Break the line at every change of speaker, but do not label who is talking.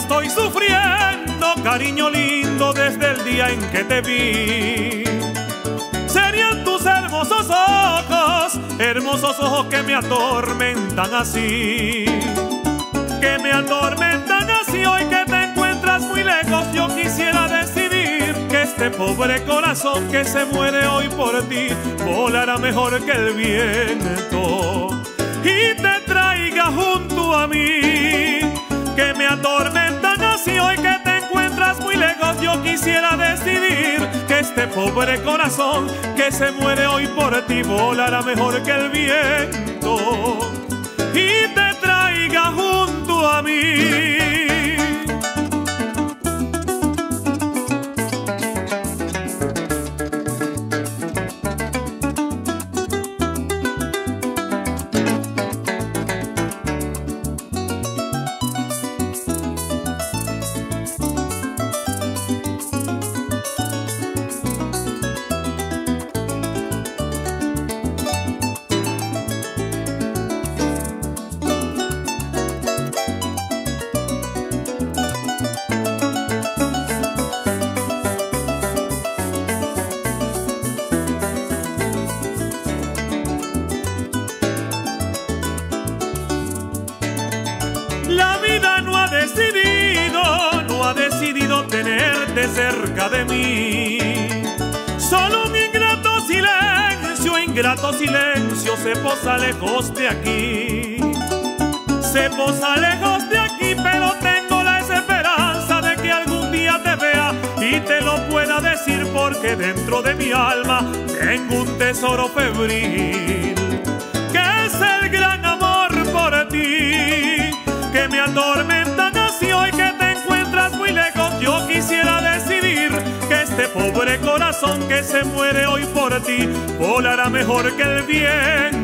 estoy sufriendo, cariño lindo, desde el día en que te vi. Serían tus hermosos ojos que me atormentan así. Que me atormentan así hoy que te encuentras muy lejos. Yo quisiera decidir que este pobre corazón que se muere hoy por ti volará mejor que el viento y te traiga junto a mí. Que me atormentan así hoy que te encuentras muy lejos. Yo quisiera decidir que este pobre corazón que se muere hoy por ti volará mejor que el viento y te traiga junto a mí. La vida no ha decidido tenerte cerca de mí. Solo un ingrato silencio se posa lejos de aquí. Se posa lejos de aquí, pero tengo la esperanza de que algún día te vea y te lo pueda decir, porque dentro de mi alma tengo un tesoro febril, que es el gran amor por ti. Que me atormentan así hoy que te encuentras muy lejos. Yo quisiera decidir que este pobre corazón que se muere hoy por ti volará mejor que el viento